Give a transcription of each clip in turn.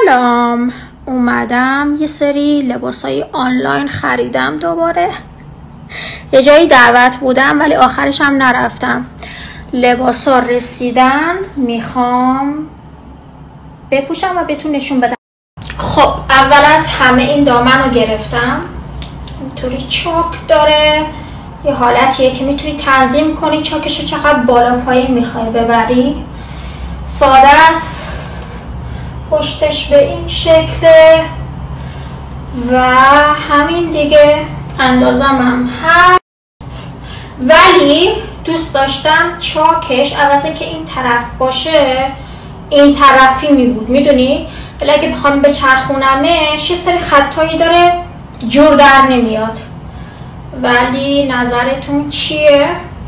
سلام، اومدم یه سری لباسای آنلاین خریدم. دوباره یه جایی دعوت بودم ولی آخرش هم نرفتم. لباسا رسیدن، میخوام بپوشم و بهتون نشون بدم. خب اول از همه این دامن رو گرفتم، اینطوری چاک داره، یه حالتیه که میتونی تنظیم کنی چاکشو چقدر بالا پایین میخوای ببری. ساده است، پشتش به این شکله و همین دیگه. اندازم هم هست ولی دوست داشتم چاکش عوضه که این طرف باشه این طرفی می بود، میدونی؟ ولی اگه بخوام بچرخونمش یه سری خطایی داره جور در نمیاد. ولی نظرتون چیه؟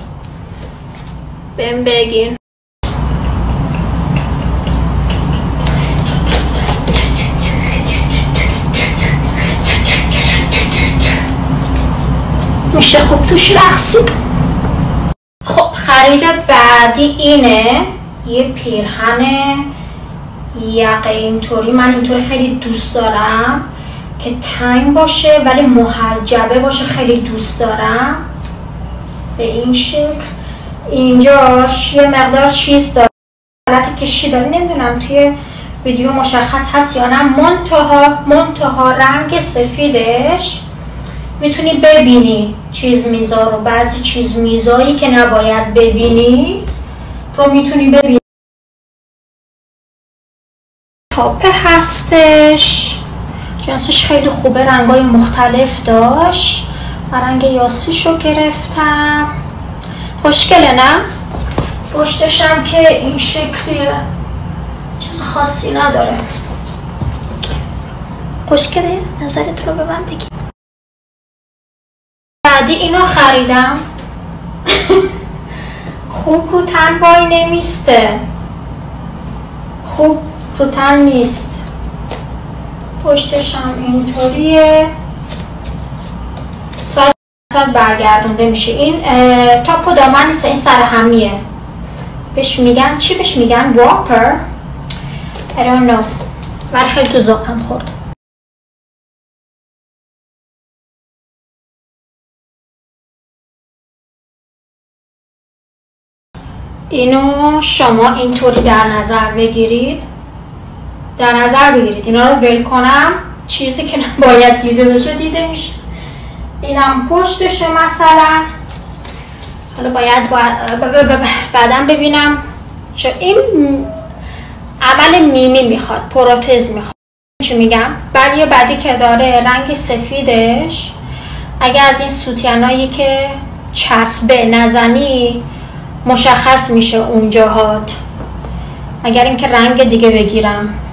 بهم بگین. میشه خوب توش رقصید. خب خرید بعدی اینه، یه پیرهن یقه اینطوری. من اینطوری خیلی دوست دارم که تنگ باشه ولی محجبه باشه، خیلی دوست دارم. به این شکل اینجاش یه مقدار چیز داره، حالت کشی داره، نمیدونم توی ویدیو مشخص هست یا نه. منتها رنگ سفیدش میتونی ببینی چیز میزا رو، بعضی چیز میزایی که نباید ببینی رو میتونی ببینی. تاپه هستش، جنسش خیلی خوبه، رنگای مختلف داشت و رنگ یاسیش رو گرفتم. خوشگله نه؟ پشتشم که این شکلیه، چیز خاصی نداره. خوشگله؟ نظرت رو به من بگی. بعدی اینو خریدم. خوب رو تن وای نمیسته، خوب رو تن نیست. پشتش هم اینطوریه، صد برگردونده میشه. این تاپ و دامن نیست، این سرهمیه. بهش میگن چی؟ بهش میگن راپر. I don't know، ولی خیلی تو ذوقم خورد. اینو شما اینطوری در نظر بگیرید، اینا رو ول کنم، چیزی که نباید دیده بشه دیده میشه. اینم پشتشه مثلا. حالا باید بعدم ببینم، چون این عمل میمی میخواد، پروتز میخواد. چی میگم؟ بعدی که داره رنگ سفیدش، اگه از این سوتیانایی که چسبه نزنی مشخص میشه اونجاهات، مگر اینکه رنگ دیگه بگیرم.